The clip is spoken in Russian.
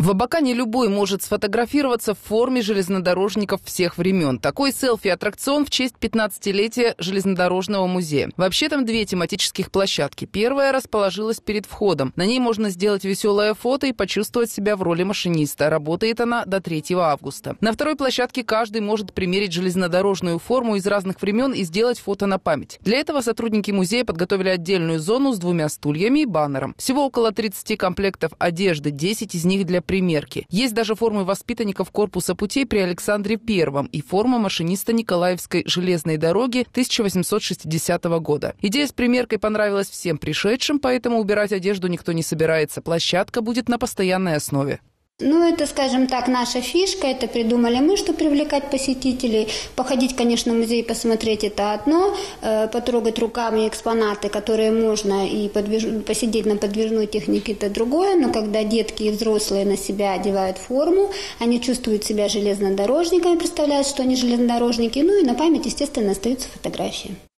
В Абакане любой может сфотографироваться в форме железнодорожников всех времен. Такой селфи-аттракцион в честь 15-летия Железнодорожного музея. Вообще там две тематических площадки. Первая расположилась перед входом. На ней можно сделать веселое фото и почувствовать себя в роли машиниста. Работает она до 3 августа. На второй площадке каждый может примерить железнодорожную форму из разных времен и сделать фото на память. Для этого сотрудники музея подготовили отдельную зону с 2 стульями и баннером. Всего около 30 комплектов одежды, 10 из них для примерки. Есть даже формы воспитанников корпуса путей при Александре I и форма машиниста Николаевской железной дороги 1860 года. Идея с примеркой понравилась всем пришедшим, поэтому убирать одежду никто не собирается. Площадка будет на постоянной основе. Это, скажем так, наша фишка, это придумали мы, чтобы привлекать посетителей. Походить, конечно, в музей, посмотреть — это одно, потрогать руками экспонаты, которые можно, и посидеть на подвижной технике — это другое. Но когда детки и взрослые на себя одевают форму, они чувствуют себя железнодорожниками, представляют, что они железнодорожники, и на память, естественно, остаются фотографии.